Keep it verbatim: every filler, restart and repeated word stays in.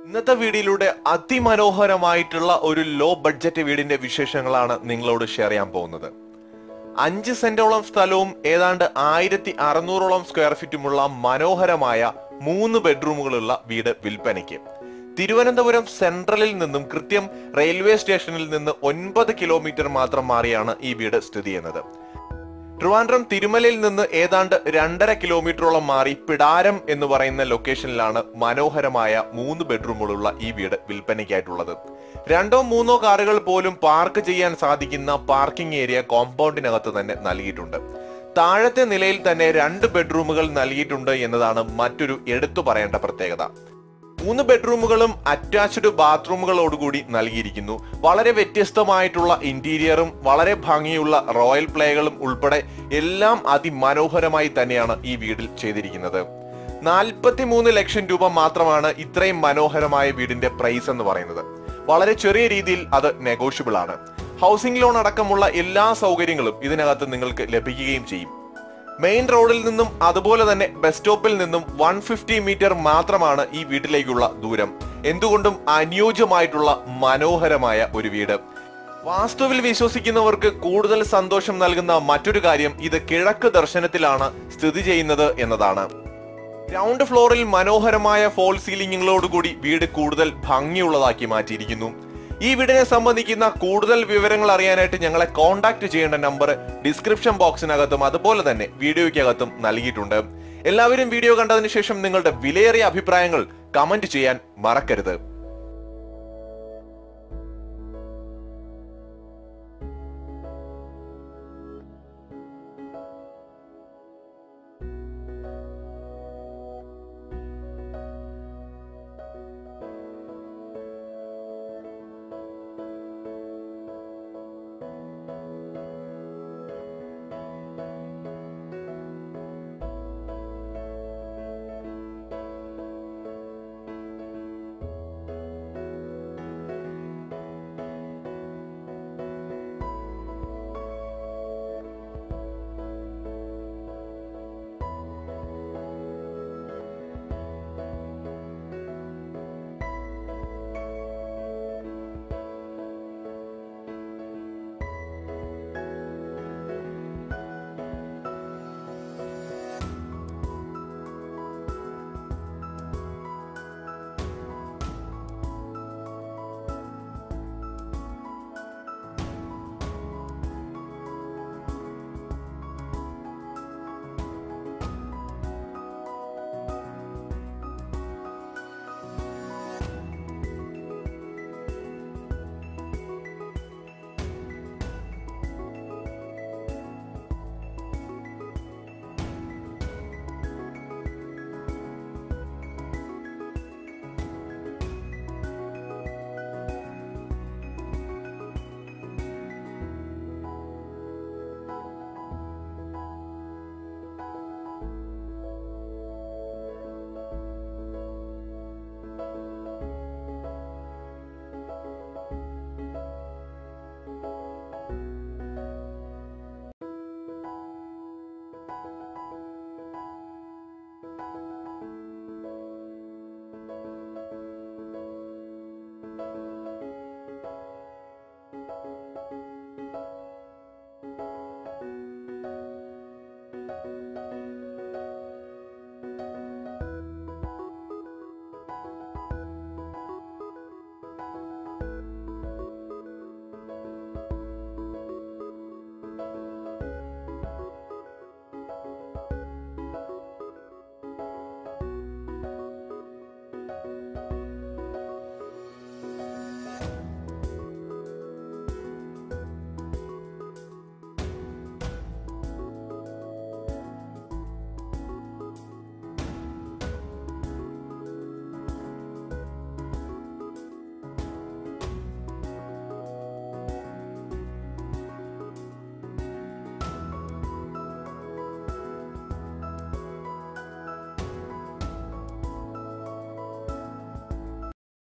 ഇന്നത്തെ വീഡിയോയിലൂടെ അതിമനോഹരമായിട്ടുള്ള ഒരു ലോ ബഡ്ജറ്റ് വീടിന്റെ വിശേഷങ്ങളാണ് നിങ്ങളോട് ഷെയർ ചെയ്യാൻ പോകുന്നത്. അഞ്ച് സെന്റോളം സ്ഥലവും ഏതാണ്ട് ആയിരത്തി അറുന്നൂറോളം സ്ക്വയർ ഫീറ്റുമുള്ള മനോഹരമായ മൂന്ന് ബെഡ്റൂമുകളുള്ള വീട് വിൽപ്പനയ്ക്ക്. തിരുവനന്തപുരം സെൻട്രലിൽ നിന്നും കൃത്യം റെയിൽവേ സ്റ്റേഷനിൽ നിന്ന് ഒൻപത് കിലോമീറ്റർ മാത്രം മാറിയാണ് ഈ വീട് സ്ഥിതി ചെയ്യുന്നത്. ട്രിവാൻഡ്രം തിരുമലയിൽ നിന്ന് ഏതാണ്ട് രണ്ടര കിലോമീറ്ററോളം മാറി പിടാരം എന്ന് പറയുന്ന ലൊക്കേഷനിലാണ് മനോഹരമായ മൂന്ന് ബെഡ്റൂമുകളുള്ള ഈ വീട് വിൽപ്പനയ്ക്കായിട്ടുള്ളത്. രണ്ടോ മൂന്നോ കാറുകൾ പോലും പാർക്ക് ചെയ്യാൻ സാധിക്കുന്ന പാർക്കിംഗ് ഏരിയ കോമ്പൗണ്ടിനകത്ത് തന്നെ നൽകിയിട്ടുണ്ട്. താഴത്തെ നിലയിൽ തന്നെ രണ്ട് ബെഡ്റൂമുകൾ നൽകിയിട്ടുണ്ട് എന്നതാണ് മറ്റൊരു എടുത്തു പറയേണ്ട പ്രത്യേകത. മൂന്ന് ബെഡ്റൂമുകളും അറ്റാച്ച്ഡ് ബാത്റൂമുകളോടുകൂടി നൽകിയിരിക്കുന്നു. വളരെ വ്യത്യസ്തമായിട്ടുള്ള ഇന്റീരിയറും വളരെ ഭംഗിയുള്ള റോയൽ പ്ലേകളും ഉൾപ്പെടെ എല്ലാം അതിമനോഹരമായി തന്നെയാണ് ഈ വീടിൽ ചെയ്തിരിക്കുന്നത്. നാൽപ്പത്തി മൂന്ന് ലക്ഷം രൂപ മാത്രമാണ് ഇത്രയും മനോഹരമായ വീടിന്റെ പ്രൈസ് എന്ന് പറയുന്നത്. വളരെ ചെറിയ രീതിയിൽ അത് നെഗോഷ്യബിൾ ആണ്. ഹൗസിംഗ് ലോൺ അടക്കമുള്ള എല്ലാ സൗകര്യങ്ങളും ഇതിനകത്ത് നിങ്ങൾക്ക് ലഭിക്കുകയും ചെയ്യും. മെയിൻ റോഡിൽ നിന്നും അതുപോലെ തന്നെ ബസ് സ്റ്റോപ്പിൽ നിന്നും വൺ ഫിഫ്റ്റി മീറ്റർ മാത്രമാണ് ഈ വീട്ടിലേക്കുള്ള ദൂരം. എന്തുകൊണ്ടും അനുയോജ്യമായിട്ടുള്ള മനോഹരമായ ഒരു വീട്. വാസ്തുവിൽ വിശ്വസിക്കുന്നവർക്ക് കൂടുതൽ സന്തോഷം നൽകുന്ന മറ്റൊരു കാര്യം ഇത് കിഴക്ക് ദർശനത്തിലാണ് സ്ഥിതി ചെയ്യുന്നത് എന്നതാണ്. ഗ്രൗണ്ട് ഫ്ലോറിൽ മനോഹരമായ ഫോൾ സീലിംഗുകളോടുകൂടി വീട് കൂടുതൽ ഭംഗിയുള്ളതാക്കി മാറ്റിയിരിക്കുന്നു. ഈ വീടിനെ സംബന്ധിക്കുന്ന കൂടുതൽ വിവരങ്ങൾ അറിയാനായിട്ട് ഞങ്ങളെ കോൺടാക്ട് ചെയ്യേണ്ട നമ്പർ ഡിസ്ക്രിപ്ഷൻ ബോക്സിനകത്തും അതുപോലെ തന്നെ വീഡിയോയ്ക്കകത്തും നൽകിയിട്ടുണ്ട്. എല്ലാവരും വീഡിയോ കണ്ടതിന് ശേഷം നിങ്ങളുടെ വിലയേറിയ അഭിപ്രായങ്ങൾ കമന്റ് ചെയ്യാൻ മറക്കരുത്.